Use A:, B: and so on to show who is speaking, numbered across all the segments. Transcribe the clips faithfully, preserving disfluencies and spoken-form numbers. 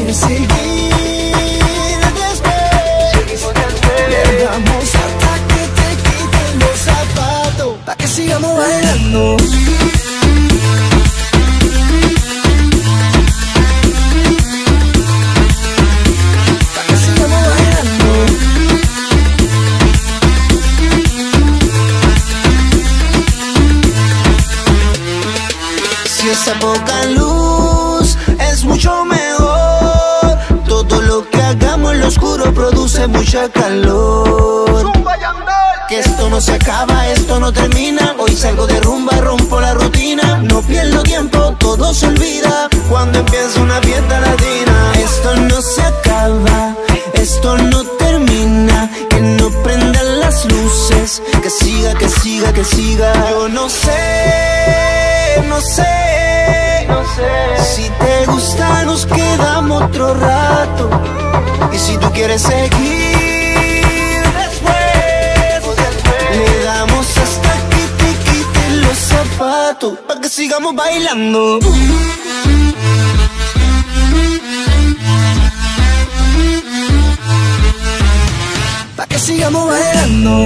A: quieres seguir después, le damos hasta que te quiten los zapatos, pa' que sigamos bailando. Pa' que sigamos bailando. Si esa poca luz es mucho mejor, todo lo que hagamos en lo oscuro produce mucha calor. Que esto no se acaba, esto no termina. Hoy salgo de rumba, rompo la rutina. No pierdo tiempo, todo se olvida cuando empieza una fiesta latina. Esto no se acaba, esto no termina. Que no prendan las luces, que siga, que siga, que siga. Yo no sé, no sé, no sé. Si te gusta nos quedamos otro rato. Y si tú quieres seguir, le damos hasta que te quiten los zapatos, pa' que sigamos bailando. Pa' que sigamos bailando.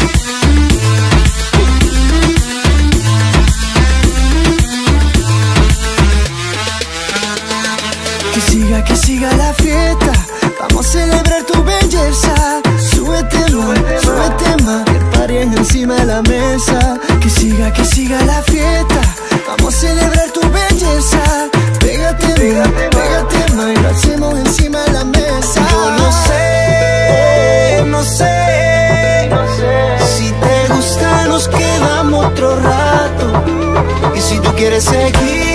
A: Que siga, que siga la fiesta. Vamos a celebrar tu belleza. Súbete más, súbete más. Que paren encima de la mesa. Que siga, que siga la fiesta. Vamos a celebrar tu belleza. Pégate, pégate, pégate más. Y lo hacemos encima de la mesa. Yo no sé, no sé, no sé. Si te gusta nos quedamos otro rato. Y si tú quieres seguir,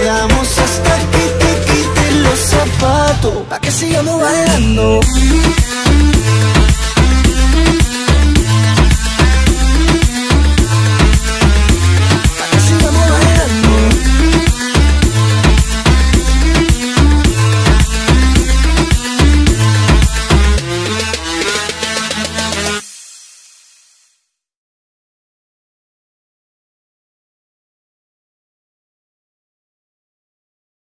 A: pa' que sigamos bailando.